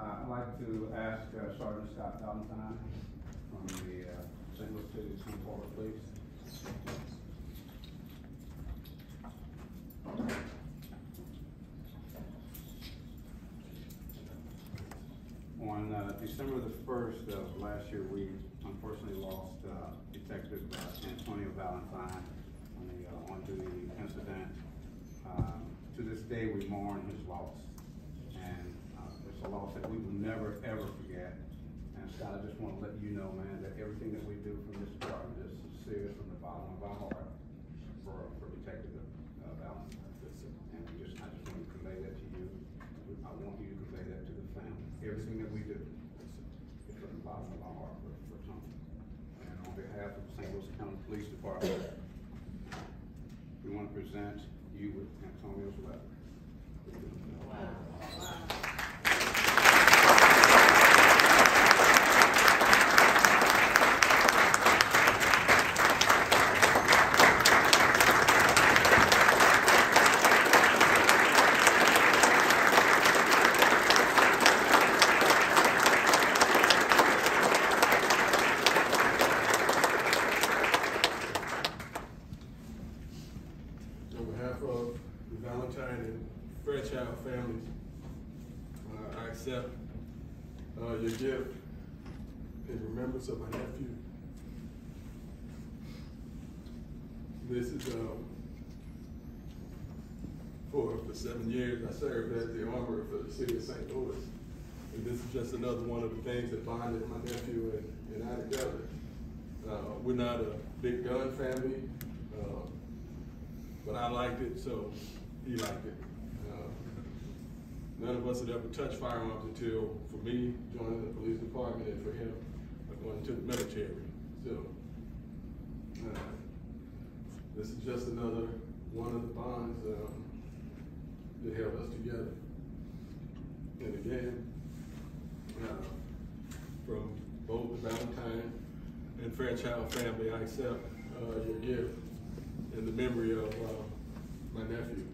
I'd like to ask Sergeant Scott Valentine from the St. Louis City to come forward, please. On December the 1st of last year, we unfortunately lost Detective Antonio Valentine on the on-duty incident. To this day, we mourn his loss, and it's a loss that we will never, ever forget. And Scott, I just want to let you know, man, that everything that we do from this department is sincere from the bottom of our heart for Detective Valentine. And I just want to convey that to you. I want you to convey that to the family. Everything that we do is from the bottom of our heart for Tony. And on behalf of the St. Louis County Police Department, we want to present you with Antonio's letter. Of the Valentine and Fairchild families, I accept your gift in remembrance of my nephew. This is for 7 years I served as the armorer for the city of St. Louis, and this is just another one of the things that bonded my nephew and I together. We're not a big gun family. But I liked it, so he liked it. None of us had ever touched firearms until, for me, joining the police department, and for him, going to the military. So, this is just another one of the bonds that held us together. And again, from both the Valentine and Fairchild family, I accept your gift in the memory of my nephew.